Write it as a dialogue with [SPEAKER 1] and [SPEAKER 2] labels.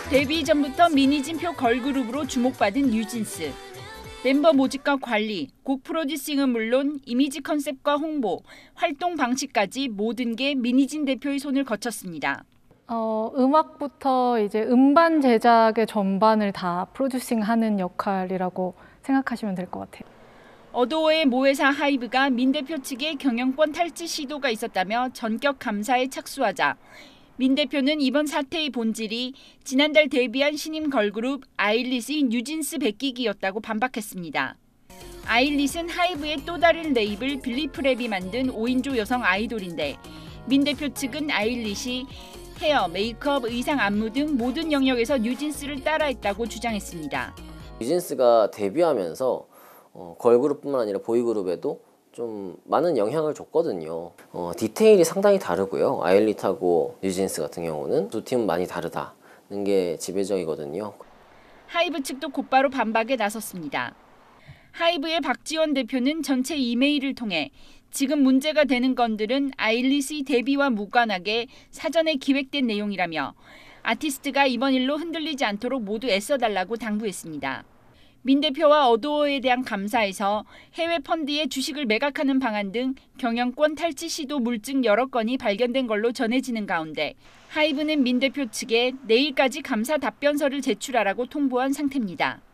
[SPEAKER 1] 데뷔 전부터 미니진표 걸그룹으로 주목받은 뉴진스. 멤버 모집과 관리, 곡 프로듀싱은 물론 이미지 컨셉과 홍보, 활동 방식까지 모든 게 미니진 대표의 손을 거쳤습니다.
[SPEAKER 2] 음악부터 이제 음반 제작의 전반을 다 프로듀싱하는 역할이라고 생각하시면 될 것 같아요.
[SPEAKER 1] 어도어의 모회사 하이브가 민 대표 측의 경영권 탈취 시도가 있었다며 전격 감사에 착수하자 민 대표는 이번 사태의 본질이 지난달 데뷔한 신인 걸그룹 아일릿의 뉴진스 베끼기였다고 반박했습니다. 아일릿은 하이브의 또 다른 레이블 빌리프랩이 만든 5인조 여성 아이돌인데 민 대표 측은 아일릿이 헤어, 메이크업, 의상 안무 등 모든 영역에서 뉴진스를 따라했다고 주장했습니다.
[SPEAKER 3] 뉴진스가 데뷔하면서 걸그룹뿐만 아니라 보이그룹에도 좀 많은 영향을 줬거든요. 디테일이 상당히 다르고요. 아일릿하고 뉴진스 같은 경우는 두 팀은 많이 다르다는 게 지배적이거든요.
[SPEAKER 1] 하이브 측도 곧바로 반박에 나섰습니다. 하이브의 박지원 대표는 전체 이메일을 통해 지금 문제가 되는 건들은 아일릿의 데뷔와 무관하게 사전에 기획된 내용이라며 아티스트가 이번 일로 흔들리지 않도록 모두 애써달라고 당부했습니다. 민 대표와 어도어에 대한 감사에서 해외 펀드의 주식을 매각하는 방안 등 경영권 탈취 시도 물증 여러 건이 발견된 걸로 전해지는 가운데 하이브는 민 대표 측에 내일까지 감사 답변서를 제출하라고 통보한 상태입니다.